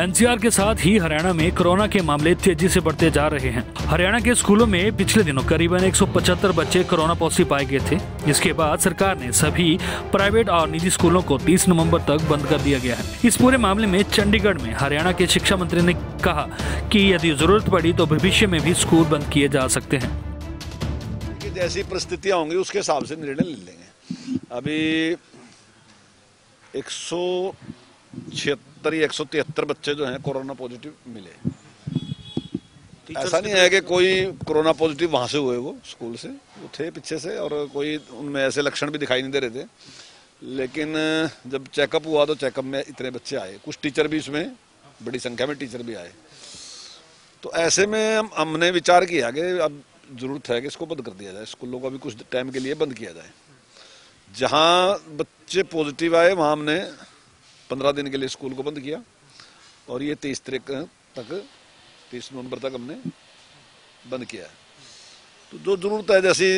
NCR के साथ ही हरियाणा में कोरोना के मामले तेजी से बढ़ते जा रहे हैं। हरियाणा के स्कूलों में पिछले दिनों करीबन 175 बच्चे कोरोना पॉजिटिव पाए गए थे। इसके बाद सरकार ने सभी प्राइवेट और निजी स्कूलों को 30 नवंबर तक बंद कर दिया गया है। इस पूरे मामले में चंडीगढ़ में हरियाणा के शिक्षा मंत्री ने कहा कि यदि जरूरत पड़ी तो भविष्य में भी स्कूल बंद किए जा सकते हैं। जैसी परिस्थितियां होंगी उसके हिसाब से निर्णय ले लेंगे। अभी 176 या 173 बच्चे जो हैं कोरोना पॉजिटिव मिले। ऐसा नहीं है कि कोई कोरोना पॉजिटिव वहां से हुए, वो स्कूल से वो थे पीछे से, और कोई उनमें ऐसे लक्षण भी दिखाई नहीं दे रहे थे। लेकिन जब चेकअप हुआ तो चेकअप में इतने बच्चे आए, कुछ टीचर भी इसमें बड़ी संख्या में टीचर भी आए। तो ऐसे में हमने विचार किया कि अब जरूरत है कि इसको बंद कर दिया जाए, स्कूलों को भी कुछ टाइम के लिए बंद किया जाए। जहां बच्चे पॉजिटिव आए वहां हमने 15 दिन के लिए स्कूल को बंद किया, और ये 30 नवंबर तक हमने बंद किया है। तो जो जरूरत है, जैसी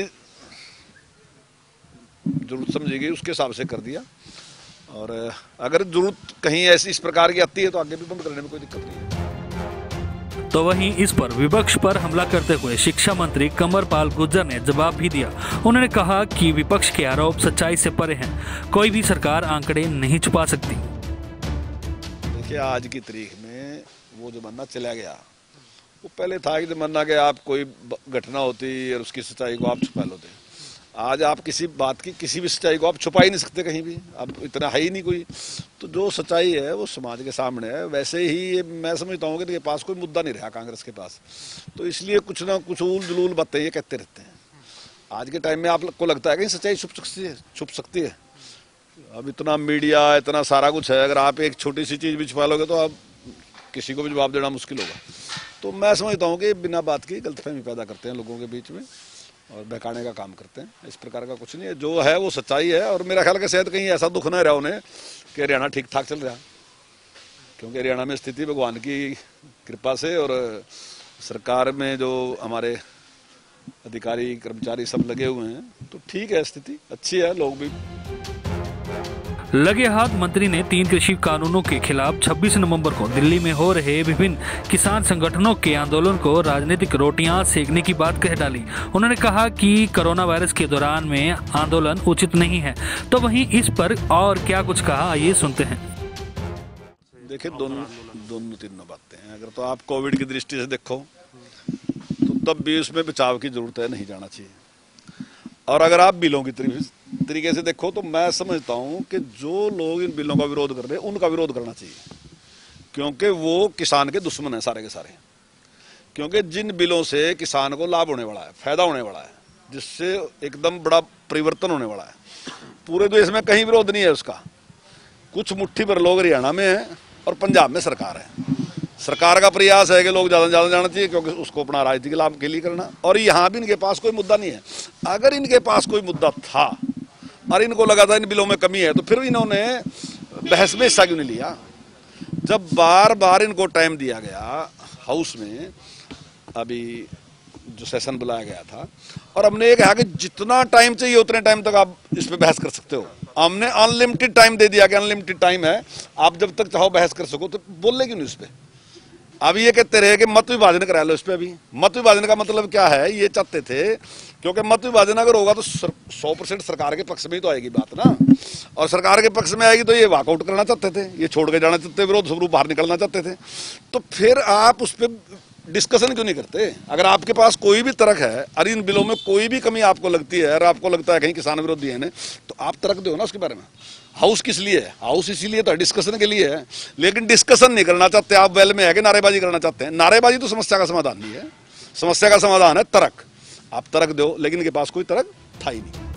जरूरत समझेगी उसके हिसाब से कर दिया, और अगर जरूरत कहीं ऐसी इस प्रकार की आती है तो आगे भी बंद करने में कोई दिक्कत नहीं है। तो वहीं इस पर विपक्ष पर हमला करते हुए शिक्षा मंत्री कंवरपाल गुर्जर ने जवाब भी दिया। उन्होंने कहा कि विपक्ष के आरोप सच्चाई से परे हैं, कोई भी सरकार आंकड़े नहीं छुपा सकती। देखिए, आज की तारीख में वो जमाना चला गया। वो पहले था कि जमाना के आप कोई घटना होती और उसकी सच्चाई को आप छुपा लेते। आज आप किसी बात की किसी भी सच्चाई को आप छुपा ही नहीं सकते कहीं भी, अब इतना है ही नहीं कोई। तो जो सच्चाई है वो समाज के सामने है। वैसे ही ये मैं समझता हूँ कि इनके पास कोई मुद्दा नहीं रहा कांग्रेस के पास, तो इसलिए कुछ ना कुछ उल जलूल बातें ये कहते रहते हैं। आज के टाइम में आपको लगता है कि सच्चाई छुप सकती है। अब इतना मीडिया, इतना सारा कुछ है, अगर आप एक छोटी सी चीज़ भी छुपा लोगे तो आप किसी को भी जवाब देना मुश्किल होगा। तो मैं समझता हूँ कि बिना बात की गलतफहमी पैदा करते हैं लोगों के बीच में और बहकाने का काम करते हैं। इस प्रकार का कुछ नहीं है, जो है वो सच्चाई है। और मेरा ख्याल है शायद कहीं ऐसा दुख ना रहा उन्हें कि हरियाणा ठीक ठाक चल रहा, क्योंकि हरियाणा में स्थिति भगवान की कृपा से और सरकार में जो हमारे अधिकारी कर्मचारी सब लगे हुए हैं, तो ठीक है, स्थिति अच्छी है। लोग भी लगे हाथ मंत्री ने 3 कृषि कानूनों के खिलाफ 26 नवंबर को दिल्ली में हो रहे विभिन्न किसान संगठनों के आंदोलन को राजनीतिक रोटियां सेकने की बात कह डाली। उन्होंने कहा कि कोरोना वायरस के दौरान में आंदोलन उचित नहीं है। तो वहीं इस पर और क्या कुछ कहा, आइए सुनते हैं। देखिए, दोनों तीनों बातें हैं। अगर तो आप कोविड की दृष्टि से देखो तो तब भी उसमें बचाव की जरूरत है, नहीं जाना चाहिए। और अगर आप बिलों की तरीके से देखो तो मैं समझता हूं कि जो लोग इन बिलों का विरोध कर रहे हैं उनका विरोध करना चाहिए, क्योंकि वो किसान के दुश्मन है सारे के सारे। क्योंकि जिन बिलों से किसान को लाभ होने वाला है, फायदा होने वाला है, जिससे एकदम बड़ा परिवर्तन होने वाला है, पूरे देश में कहीं विरोध नहीं है उसका। कुछ मुट्ठी भर लोग हरियाणा में है और पंजाब में सरकार है। सरकार का प्रयास है कि लोग ज्यादा से ज्यादा जाना चाहिए, क्योंकि उसको अपना राजनीतिक लाभ के लिए करना। और यहाँ भी इनके पास कोई मुद्दा नहीं है। अगर इनके पास कोई मुद्दा था और इनको लगा था इन बिलों में कमी है, तो फिर इन्होंने बहस में हिस्सा क्यों नहीं लिया? जब बार बार इनको टाइम दिया गया हाउस में, अभी जो सेशन बुलाया गया था, और हमने ये कहा कि जितना टाइम चाहिए उतने टाइम तक आप इस पे बहस कर सकते हो। हमने अनलिमिटेड टाइम दे दिया कि अनलिमिटेड टाइम है, आप जब तक चाहो बहस कर सको। तो बोले क्यों नहीं इस पे? अब ये कहते रहे कि मत विभाजन करा लो इस पे। अभी मत विभाजन का मतलब क्या है? ये चाहते थे, क्योंकि मत विभाजन अगर होगा तो 100% सरकार के पक्ष में ही तो आएगी बात ना, और सरकार के पक्ष में आएगी तो ये वॉकआउट करना चाहते थे, ये छोड़ के जाना चाहते, विरोध स्वरूप बाहर निकलना चाहते थे। तो फिर आप उस पर डिस्कशन क्यों नहीं करते? अगर आपके पास कोई भी तर्क है और इन बिलों में कोई भी कमी आपको लगती है और आपको लगता है कहीं किसान विरोधी है, तो आप तर्क दो ना उसके बारे में। हाउस किस लिए है? हाउस इसीलिए तो डिस्कशन के लिए है, लेकिन डिस्कशन नहीं करना चाहते आप। वेल में है कि नारेबाजी करना चाहते हैं। नारेबाजी तो समस्या का समाधान नहीं है। समस्या का समाधान है तर्क। आप तर्क दो, लेकिन इनके पास कोई तर्क था ही नहीं।